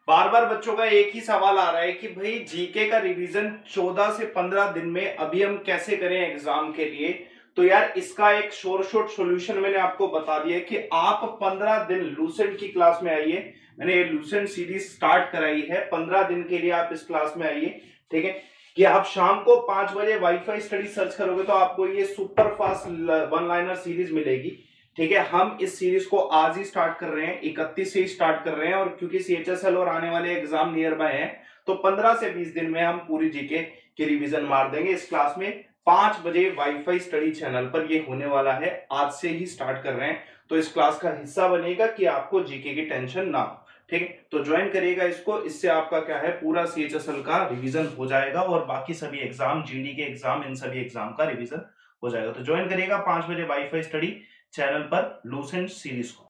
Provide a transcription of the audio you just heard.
बार बार बच्चों का एक ही सवाल आ रहा है कि भाई जीके का रिवीजन 14 से 15 दिन में अभी हम कैसे करें एग्जाम के लिए। तो यार इसका एक शॉर्ट सॉल्यूशन मैंने आपको बता दिया कि आप 15 दिन लूसेंट की क्लास में आइए। मैंने ये लूसेंट सीरीज स्टार्ट कराई है, 15 दिन के लिए आप इस क्लास में आइए। ठीक है कि आप शाम को 5 बजे वाईफाई स्टडी सर्च करोगे तो आपको ये super fast one liner series मिलेगी। ठीक है, हम इस सीरीज को आज ही स्टार्ट कर रहे हैं, 31 से ही स्टार्ट कर रहे हैं, और क्योंकि सीएचएसएल और आने वाले एग्जाम नियर बाय हैं तो 15 से 20 दिन में हम पूरी जीके की रिवीजन मार देंगे। इस क्लास में 5 बजे वाईफाई स्टडी चैनल पर ये होने वाला है, आज से ही स्टार्ट कर रहे हैं। तो इस क्लास का हिस्सा बनेगा कि आपको जीके की टेंशन ना हो। ठीक है, तो ज्वाइन करिएगा इसको, इससे आपका क्या है पूरा सीएचएसएल का रिवीजन हो जाएगा और बाकी सभी एग्जाम, जीडी के एग्जाम, इन सभी एग्जाम का रिवीजन हो जाएगा। तो ज्वाइन करिएगा 5 बजे वाईफाई स्टडी चैनल पर लूसेंट सीरीज को।